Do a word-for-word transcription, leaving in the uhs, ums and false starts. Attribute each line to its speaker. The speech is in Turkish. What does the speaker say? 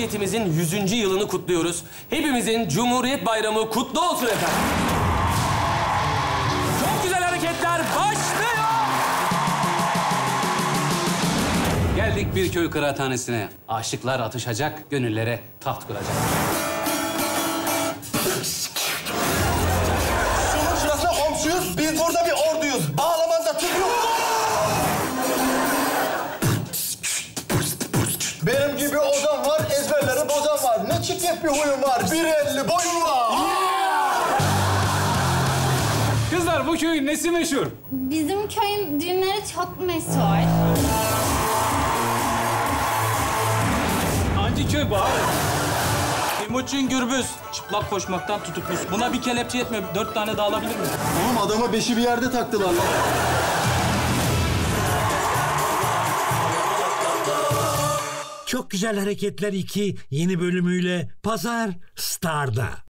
Speaker 1: Cumhuriyetimizin yüzüncü yılını kutluyoruz. Hepimizin Cumhuriyet Bayramı kutlu olsun efendim. Çok güzel hareketler başlıyor.
Speaker 2: Geldik bir köy kıraathanesine. Aşıklar atışacak, gönüllere taht kuracak.
Speaker 3: Şunun şurasına komşuyuz, biz burada bir orduyuz. Bağlamanda tutuyor. Benim gibi ozan var, ezberleri bozan var. Ne çirkef bir huyum var, bir elli boyum var.
Speaker 2: Kızlar, bu köyün nesi meşhur?
Speaker 4: Bizim köyün düğünleri çok meşhur.
Speaker 5: Hangi köy bu abi? Timuçin Gürbüz. Çıplak koşmaktan tutukluyuz. Buna bir kelepçe yetmiyor. Dört tane daha alabilir miyim?
Speaker 3: Oğlum adama beşi bir yerde taktılar lan.
Speaker 6: Çok Güzel Hareketler iki yeni bölümüyle Pazar Star'da.